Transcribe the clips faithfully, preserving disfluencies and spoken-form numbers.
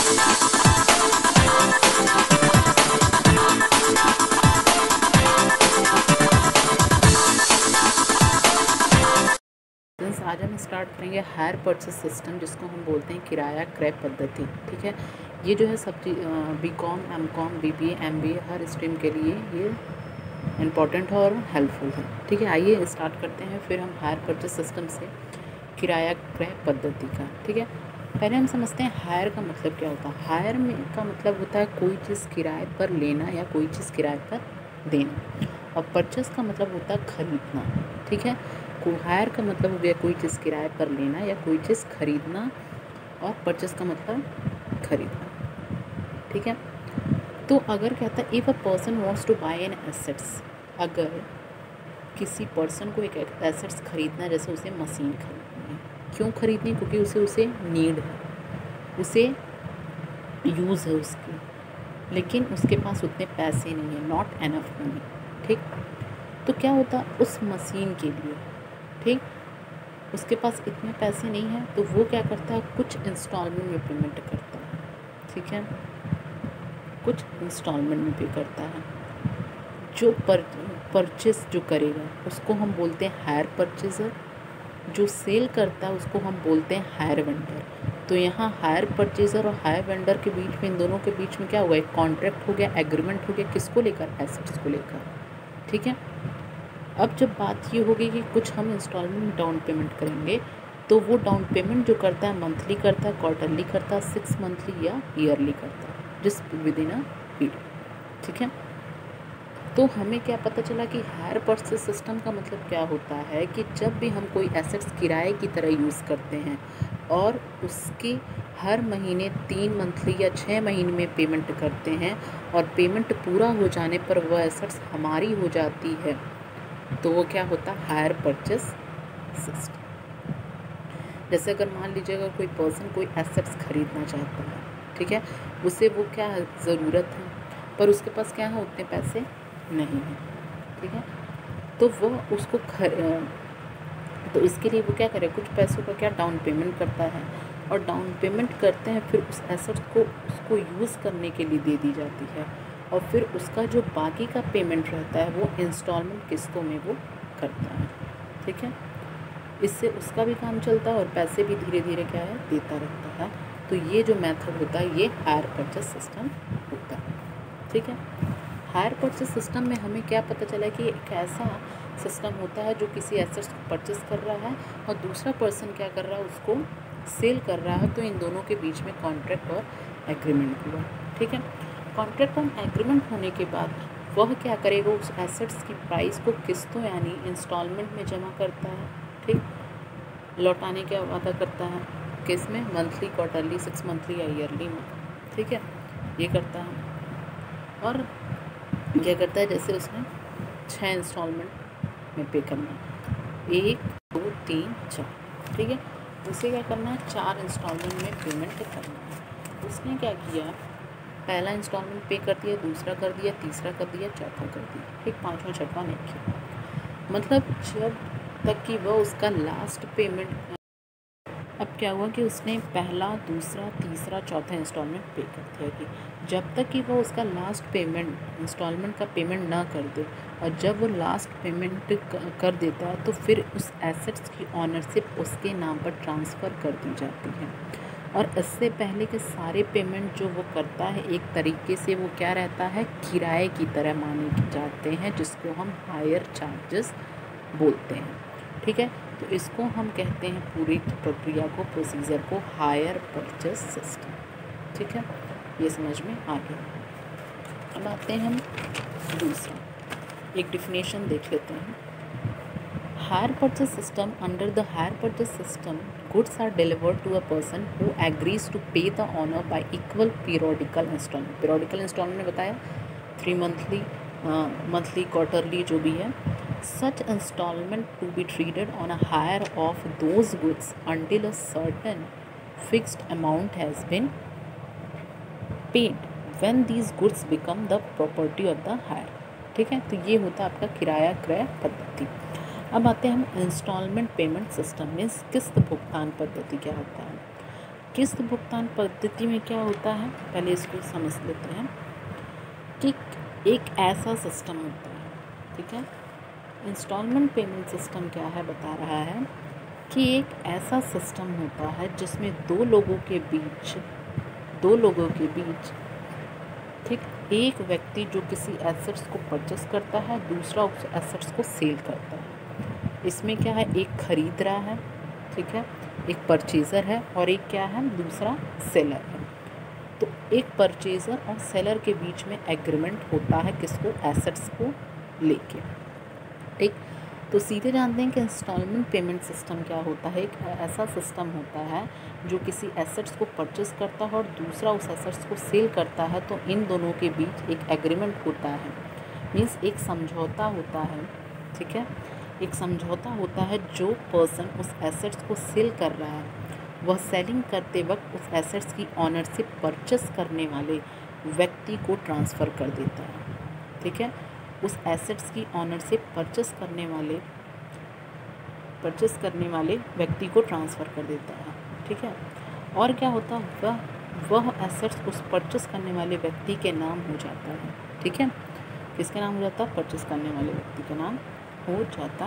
आज हम स्टार्ट करेंगे हायर परचेस सिस्टम, जिसको हम बोलते हैं किराया क्रय पद्धति। ठीक है, ये जो है सब B com, M com, B B A, M B A हर स्ट्रीम के लिए ये इम्पॉर्टेंट है और हेल्पफुल है। ठीक है, आइए स्टार्ट करते हैं फिर हम हायर परचेस सिस्टम से किराया क्रय पद्धति का। ठीक है, पहले हम समझते हैं हायर का मतलब क्या होता है। हायर में का मतलब होता है कोई चीज़ किराए पर लेना या कोई चीज़ किराए पर देना, और परचेस का मतलब होता है खरीदना। ठीक है, हायर का मतलब हो गया कोई चीज़ किराए पर लेना या कोई चीज़ खरीदना, और परचेस का मतलब खरीदना। ठीक है, तो अगर कहता है if a person wants to buy an assets, अगर किसी पर्सन को एक एसेट्स खरीदना, जैसे उसे मशीन खरीदनी है, क्यों खरीदनी, क्योंकि उसे उसे नीड है, उसे यूज़ है उसकी, लेकिन उसके पास उतने पैसे नहीं है, नॉट एनफ मनी। ठीक, तो क्या होता उस मशीन के लिए, ठीक, उसके पास इतने पैसे नहीं हैं, तो वो क्या करता है, कुछ इंस्टॉलमेंट में पेमेंट करता है। ठीक है, कुछ इंस्टॉलमेंट में पे करता है। जो पर परचेस जो करेगा उसको हम बोलते हैं हायर परचेजर, जो सेल करता है उसको हम बोलते हैं हायर वेंडर। तो यहाँ हायर परचेजर और हायर वेंडर के बीच में, इन दोनों के बीच में क्या हुआ, एक कॉन्ट्रैक्ट हो गया, एग्रीमेंट हो गया, किसको लेकर, एसेट्स को लेकर। ठीक है, अब जब बात ये होगी कि कुछ हम इंस्टॉलमेंट में डाउन पेमेंट करेंगे, तो वो डाउन पेमेंट जो करता है मंथली करता है, क्वार्टरली करता है, सिक्स मंथली या ईयरली करता है, जिस विद इन अ पीरियड। ठीक है, तो हमें क्या पता चला कि हायर परचेस सिस्टम का मतलब क्या होता है कि जब भी हम कोई एसेट्स किराए की तरह यूज़ करते हैं और उसकी हर महीने तीन मंथली या छः महीने में पेमेंट करते हैं, और पेमेंट पूरा हो जाने पर वह एसेट्स हमारी हो जाती है, तो वो क्या होता है, हायर परचेस सिस्टम। जैसे अगर मान लीजिएगा कोई पर्सन कोई एसेट्स खरीदना चाहता है, ठीक है, उसे वो क्या ज़रूरत है, पर उसके पास क्या है, उतने पैसे नहीं हैं। ठीक है, तो वो उसको खर तो इसके लिए वो क्या करे, कुछ पैसों का क्या डाउन पेमेंट करता है, और डाउन पेमेंट करते हैं, फिर उस एसेट्स को उसको यूज़ करने के लिए दे दी जाती है, और फिर उसका जो बाकी का पेमेंट रहता है वो इंस्टॉलमेंट किस्तों में वो करता है। ठीक है, इससे उसका भी काम चलता है और पैसे भी धीरे धीरे क्या है, देता रहता है। तो ये जो मेथड होता है ये हायर परचेस सिस्टम होता है। ठीक है, हायर परचेस सिस्टम में हमें क्या पता चला कि एक ऐसा सिस्टम होता है जो किसी एसेट्स को परचेस कर रहा है और दूसरा पर्सन क्या कर रहा है, उसको सेल कर रहा है, तो इन दोनों के बीच में कॉन्ट्रैक्ट और एग्रीमेंट हुआ। ठीक है, कॉन्ट्रैक्ट और एग्रीमेंट होने के बाद वह क्या करेगा, उस एसेट्स की प्राइस को किस्तों यानी इंस्टॉलमेंट में जमा करता है। ठीक, लौटाने का वादा करता है, किस में, मंथली, क्वार्टरली, सिक्स मंथली या ईयरली में। ठीक है, ये करता है, और क्या करता है, जैसे उसमें छः इंस्टॉलमेंट में पे करना, एक, दो, तीन, चार। ठीक है, उसे क्या करना है, चार इंस्टॉलमेंट में पेमेंट करना है। उसने क्या किया, पहला इंस्टॉलमेंट पे कर दिया, दूसरा कर दिया, तीसरा कर दिया, चौथा कर दिया। ठीक, पाँचवा छठवां नहीं किया, मतलब जब तक कि वह उसका लास्ट पेमेंट, अब क्या हुआ कि उसने पहला, दूसरा, तीसरा, चौथा इंस्टॉलमेंट पे कर दिया, कि जब तक कि वो उसका लास्ट पेमेंट इंस्टॉलमेंट का पेमेंट ना कर दे, और जब वो लास्ट पेमेंट कर देता है तो फिर उस एसेट्स की ऑनरशिप उसके नाम पर ट्रांसफ़र कर दी जाती है। और इससे पहले के सारे पेमेंट जो वो करता है एक तरीके से वो क्या रहता है, किराए की तरह माने जाते हैं, जिसको हम हायर चार्जेस बोलते हैं। ठीक है, तो इसको हम कहते हैं पूरी प्रक्रिया को, प्रोसीजर को, हायर परचेस सिस्टम। ठीक है, ये समझ में आ गया। अब आते हैं हम दूसरा, एक डिफिनेशन देख लेते हैं। Hire purchase system, under the hire purchase system goods are delivered to a person who agrees to pay the owner by equal periodical instalment. Periodical instalment ने बताया थ्री मंथली, मंथली, क्वार्टरली, जो भी है। Such installment to be treated on a hire of those goods until a certain fixed amount has been paid when these goods become the property of the hire। ठीक है, तो ये होता है आपका किराया क्रय पद्धति। अब आते हैं हम इंस्टॉलमेंट पेमेंट सिस्टम में, किस्त भुगतान पद्धति क्या होता है। किस्त भुगतान पद्धति में क्या होता है, पहले इसको समझ लेते हैं कि एक ऐसा सिस्टम होता है, ठीक है। इंस्टॉलमेंट पेमेंट सिस्टम क्या है, बता रहा है कि एक ऐसा सिस्टम होता है जिसमें दो लोगों के बीच दो लोगों के बीच ठीक, एक व्यक्ति जो किसी एसेट्स को परचेस करता है, दूसरा उस एसेट्स को सेल करता है। इसमें क्या है, एक खरीद रहा है, ठीक है, एक परचेज़र है, और एक क्या है, दूसरा सेलर है। तो एक परचेज़र और सेलर के बीच में एग्रीमेंट होता है, किसको, एसेट्स को लेके, ठीक। तो सीधे जानते हैं कि इंस्टॉलमेंट पेमेंट सिस्टम क्या होता है। एक ऐसा सिस्टम होता है जो किसी एसेट्स को परचेस करता है और दूसरा उस एसेट्स को सेल करता है, तो इन दोनों के बीच एक एग्रीमेंट होता है, मीन्स एक समझौता होता है, ठीक है। एक समझौता होता है, जो पर्सन उस एसेट्स को सेल कर रहा है वह सेलिंग करते वक्त उस एसेट्स की ऑनरशिप परचेस करने वाले व्यक्ति को ट्रांसफ़र कर देता है, ठीक है। उस एसेट्स की ऑनरशिप परचेस करने वाले परचेस करने वाले व्यक्ति को ट्रांसफ़र कर देता है, ठीक है। और क्या होता है, वह वह एसेट्स उस परचेस करने वाले व्यक्ति के नाम हो जाता है, ठीक है। किसके नाम हो जाता है, परचेस करने वाले व्यक्ति का नाम हो जाता।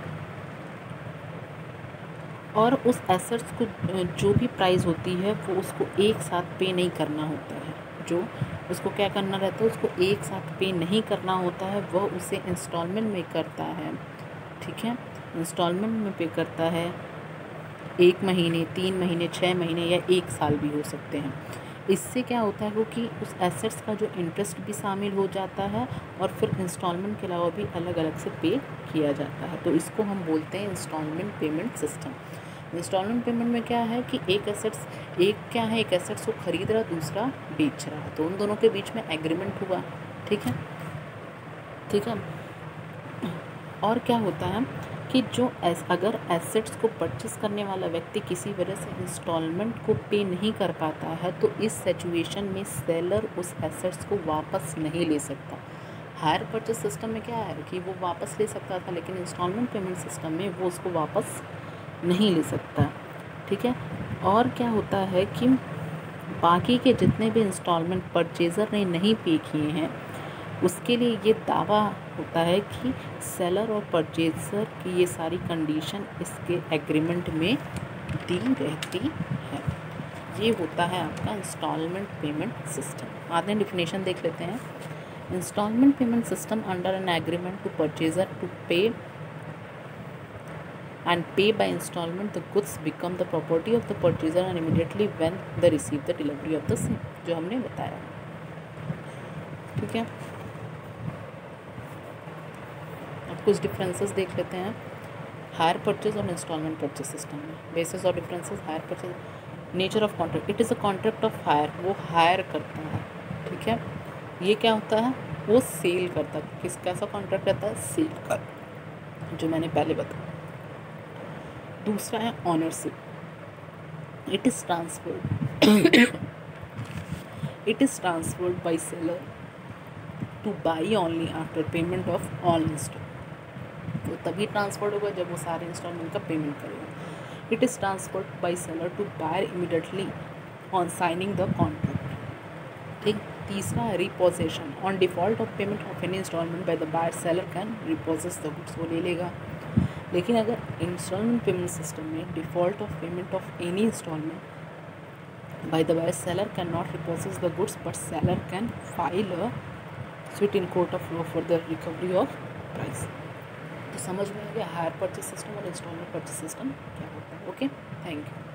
और उस एसेट्स को जो भी प्राइस होती है वो उसको एक साथ पे नहीं करना होता है, जो उसको क्या करना रहता है, उसको एक साथ पे नहीं करना होता है, वह उसे इंस्टॉलमेंट में करता है, ठीक है। इंस्टॉलमेंट में पे करता है, एक महीने, तीन महीने, छः महीने या एक साल भी हो सकते हैं। इससे क्या होता है, क्योंकि उस एसेट्स का जो इंटरेस्ट भी शामिल हो जाता है और फिर इंस्टॉलमेंट के अलावा भी अलग अलग से पे किया जाता है। तो इसको हम बोलते हैं instalment payment system. Instalment payment में क्या है कि एक एसेट्स एक क्या है एक एसेट्स को खरीद रहा, दूसरा बेच रहा है, तो उन दोनों के बीच में एग्रीमेंट हुआ, ठीक है, ठीक है। और क्या होता है कि जो एस अगर एसेट्स को परचेस करने वाला व्यक्ति किसी वजह से इंस्टॉलमेंट को पे नहीं कर पाता है, तो इस सिचुएशन में सेलर उस एसेट्स को वापस नहीं ले सकता। हायर परचेस सिस्टम में क्या है कि वो वापस ले सकता था, लेकिन इंस्टॉलमेंट पेमेंट सिस्टम में वो उसको वापस नहीं ले सकता, ठीक है। और क्या होता है कि बाकी के जितने भी इंस्टॉलमेंट परचेज़र ने नहीं पे किए हैं, उसके लिए ये दावा होता है कि सेलर और परचेज़र की ये सारी कंडीशन इसके एग्रीमेंट में दी रहती है। ये होता है आपका इंस्टॉलमेंट पेमेंट सिस्टम। आते हैं डिफिनेशन देख लेते हैं। Instalment payment system under an agreement to purchaser to pay and pay by installment the goods become the property of the purchaser and immediately when they receive the delivery of the same, जो हमने बताया, ठीक है। अब कुछ differences देख लेते हैं हायर परचेज और इंस्टॉलमेंट परचेज सिस्टम में। बेसिस और differences, hire purchase, nature of contract, it is a contract of hire, वो हायर करता है, ठीक है। ये क्या होता है, वो सेल करता है। किस कैसा कॉन्ट्रैक्ट रहता है, सेल का, जो मैंने पहले बताया। दूसरा है ownership, it is transferred it is transferred by seller to buy only after payment of all install. तो तभी ट्रांसफर्ड होगा जब वो सारे इंस्टॉलमेंट का पेमेंट करेगा। It is transferred by seller to buyer immediately on signing the contract, ठीक। तीसरा है repossession, on default of payment of any instalment by the buyer seller can repossess the goods, वो ले लेगा। लेकिन अगर इंस्टॉलमेंट पेमेंट सिस्टम में default of payment of any instalment by the buyer, seller can not repossess the goods but seller can file a suit in court of law for the recovery of price. तो समझ में आ गया hire purchase system और instalment purchase system क्या होता है। Okay, thank you.